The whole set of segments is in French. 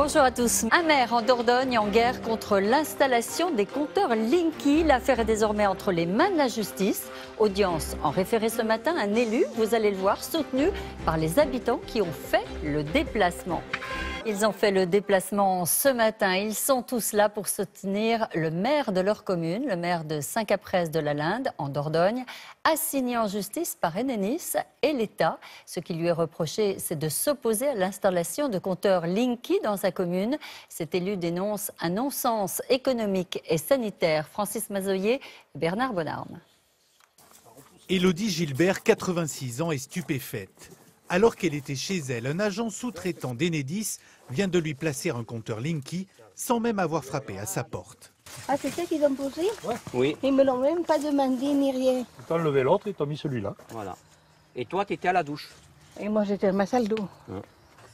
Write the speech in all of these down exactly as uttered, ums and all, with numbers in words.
Bonjour à tous. Un maire en Dordogne en guerre contre l'installation des compteurs Linky. L'affaire est désormais entre les mains de la justice. Audience en référé ce matin, un élu, vous allez le voir, soutenu par les habitants qui ont fait le déplacement. Ils ont fait le déplacement ce matin. Ils sont tous là pour soutenir le maire de leur commune, le maire de Saint-Caprès de la Linde, en Dordogne, assigné en justice par Enedis et l'État. Ce qui lui est reproché, c'est de s'opposer à l'installation de compteurs Linky dans sa commune. Cet élu dénonce un non-sens économique et sanitaire. Francis Mazoyer et Bernard Bonarme. Élodie Gilbert, quatre-vingt-six ans, est stupéfaite. Alors qu'elle était chez elle, un agent sous-traitant d'Enedis vient de lui placer un compteur Linky sans même avoir frappé à sa porte. Ah, c'est ça qu'ils ont posé? Ouais. Oui. Ils me l'ont même pas demandé ni rien. Ils t'ont enlevé l'autre et t'ont mis celui-là. Voilà. Et toi, tu étais à la douche. Et moi, j'étais à ma salle d'eau. Ouais.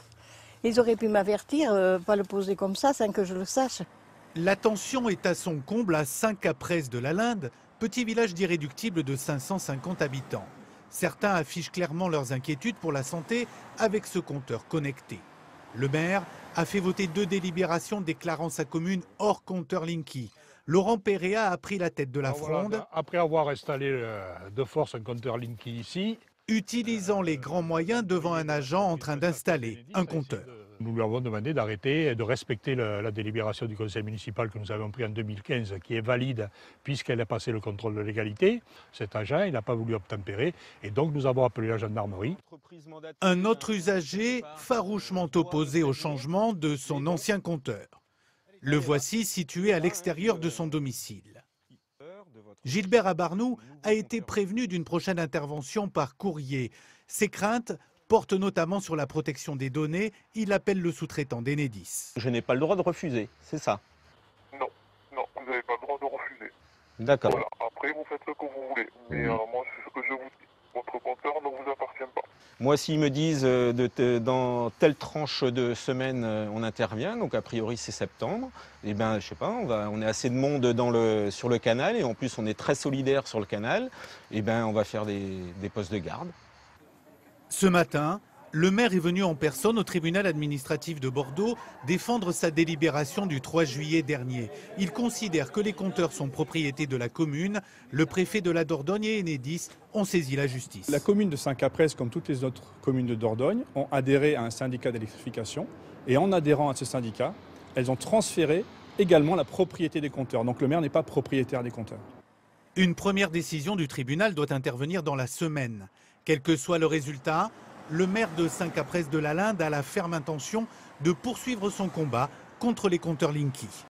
Ils auraient pu m'avertir, euh, pas le poser comme ça sans que je le sache. La tension est à son comble à Saint-Caprès de la Linde, petit village d'irréductible de cinq cent cinquante habitants. Certains affichent clairement leurs inquiétudes pour la santé avec ce compteur connecté. Le maire a fait voter deux délibérations déclarant sa commune hors compteur Linky. Laurent Péréa a pris la tête de la fronde. Voilà, après avoir installé euh, de force un compteur Linky ici, utilisant les grands moyens devant un agent en train d'installer un compteur. Nous lui avons demandé d'arrêter et de respecter la, la délibération du conseil municipal que nous avons prise en deux mille quinze, qui est valide puisqu'elle a passé le contrôle de légalité. Cet agent, il n'a pas voulu obtempérer et donc nous avons appelé la gendarmerie. Un autre usager farouchement opposé au changement de son ancien compteur. Le voici situé à l'extérieur de son domicile. Gilbert Abarnou a été prévenu d'une prochaine intervention par courrier. Ses craintes portent notamment sur la protection des données. Il appelle le sous-traitant d'Enedis. Je n'ai pas le droit de refuser, c'est ça? Non, non, vous n'avez pas le droit de refuser. D'accord. Voilà. Après, vous faites ce que vous voulez. Mais euh, moi, c'est ce que je vous dis. Votre compteur ne vous appartient pas. Moi, s'ils me disent euh, de te, dans telle tranche de semaine, euh, on intervient, donc a priori c'est septembre, et ben je sais pas, on, va, on est assez de monde dans le, sur le canal, et en plus on est très solidaire sur le canal, et ben on va faire des, des postes de garde. Ce matin, le maire est venu en personne au tribunal administratif de Bordeaux défendre sa délibération du trois juillet dernier. Il considère que les compteurs sont propriété de la commune. Le préfet de la Dordogne et Enedis ont saisi la justice. La commune de Saint-Caprès, comme toutes les autres communes de Dordogne, ont adhéré à un syndicat d'électrification. Et en adhérant à ce syndicat, elles ont transféré également la propriété des compteurs. Donc le maire n'est pas propriétaire des compteurs. Une première décision du tribunal doit intervenir dans la semaine. Quel que soit le résultat, le maire de Saint-Caprès de la Linde a la ferme intention de poursuivre son combat contre les compteurs Linky.